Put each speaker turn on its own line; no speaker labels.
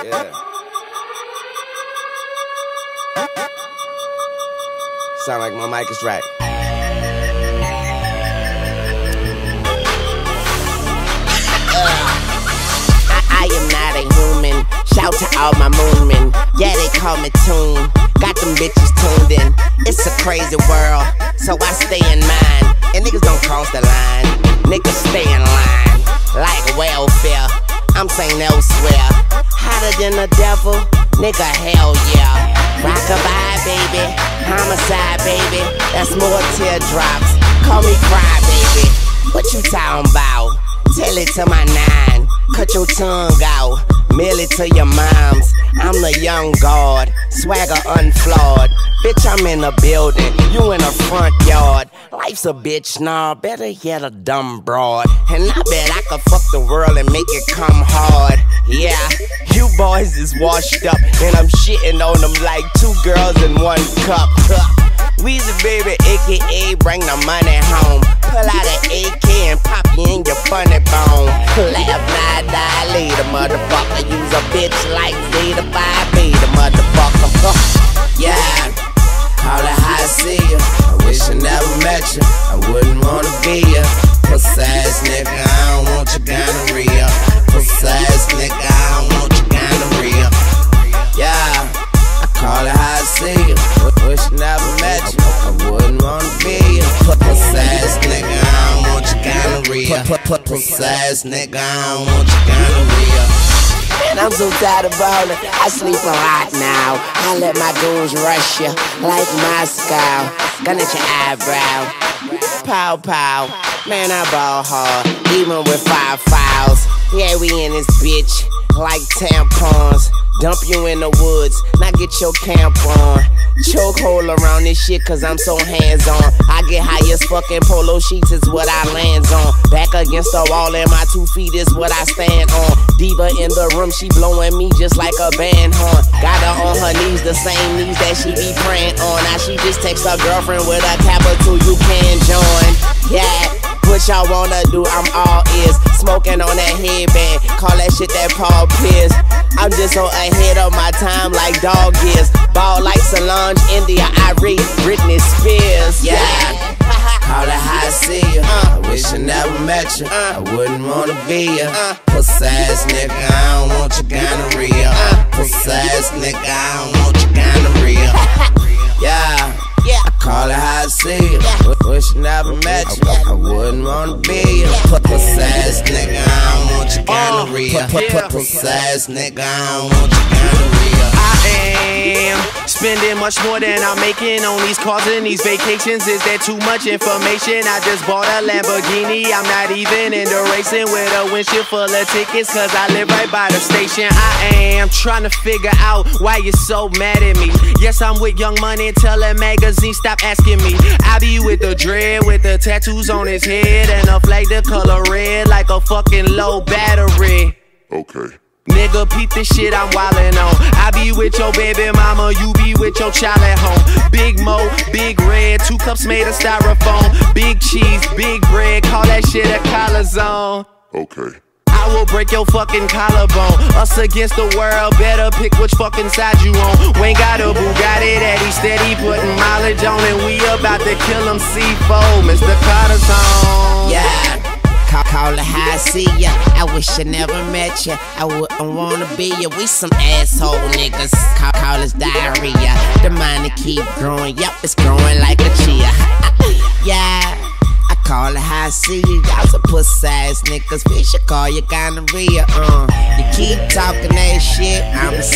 Yeah. Sound like my mic is right.
I am not a human. Shout to all my moon men. Yeah, they call me Tune. Got them bitches tuned in. It's a crazy world, so I stay in mine. And niggas don't cross the line. Niggas stay in line. Like welfare, I'm saying elsewhere. Hotter than the devil, nigga, hell yeah. Roc-a-bye, baby. Homicide, baby. That's more teardrops. Call me cry, baby. What you talking about? Tell it to my nine. Cut your tongue out. Mail it to your moms. I'm the young god. Swagga unflawed. Bitch, I'm in the building. You in the front yard. Life's a bitch, nah. Better yet a dumb broad. And I bet I could fuck the world and make it come hard. Yeah, you boys is washed up, and I'm shitting on them like two girls in one cup. Weezy baby, aka bring the money home. Pull out an AK and pop you in your funny bone. Laugh, not die later, motherfucker. Use a bitch like zeta, the motherfucker. Yeah, call it how I see ya. I wish I never met you. I wouldn't wanna be ya. Puss ass nigga, I don't want your gonorrhea. Puss ass nigga, I don't want your gonorrhea. Yeah, I call it how I see ya. Wish I never met you. I wouldn't wanna be ya. Puss ass nigga, I don't want your gonorrhea. Puss ass nigga, I don't want your gonorrhea. Man, I'm so tired of ballin'. I sleep a lot now. I let my goons rush ya like Moscow. Gun at your eyebrow. Pow pow. Man, I ball hard, even with 5 fouls. Yeah, we in this bitch like tampons. Dump you in the woods, now get your camp on. Chokehold around this shit cause I'm so hands-on. I get high as fucking polo sheets is what I lands on. Back against the wall and my 2 feet is what I stand on. Diva in the room, she blowing me just like a band horn. Got her on her knees, the same knees that she be praying on. Now she just texts her girlfriend with a capital, you can join. Yeah. What y'all wanna do, I'm all ears. Smoking on that headband, call that shit that Paul Pierce. I'm just so ahead of my time like dog years. Ball like Solange, India, I read Britney Spears. Yeah, call it how I see ya. I wish I never met you. I wouldn't wanna be ya. Puss ass nigga, I don't want your gonorrhea. Puss ass nigga, I don't want your gonorrhea. Yeah. I call it how I see you. Wish I never met you. I wouldn't wanna be you. Puss ass nigga, I don't want your gonorrhea. Puss ass nigga, I don't want your gonorrhea.
I am spending much more than I'm making on these cars and these vacations. Is there too much information? I just bought a Lamborghini. I'm not even into racing with a windshield full of tickets cause I live right by the station. I am trying to figure out why you're so mad at me. Yes, I'm with Young Money, tell that magazine stop asking me. I be with the dread, with the tattoos on his head, and a flag the color red like a fucking low battery.
Okay.
Nigga, peep this shit I'm wildin' on. I be with your baby mama, you be with your child at home. Big Mo, Big Red, 2 cups made of styrofoam. Big cheese, big bread, call that shit a collar zone.
Okay.
I will break your fucking collarbone. Us against the world, better pick which fucking side you on. Wayne got a Bugatti that he steady putting mileage on, and we about to kill him C4, Mr. Carter zone.
Yeah. Call it how I see ya. I wish I never met ya. I wouldn't wanna be ya. We some asshole niggas. Call us diarrhea. The money keep growing. Yup, it's growing like a chia. Yeah. I call it how I see ya. Y'all some pussy ass niggas. We should call you gonorrhea. You keep talking that shit, I'ma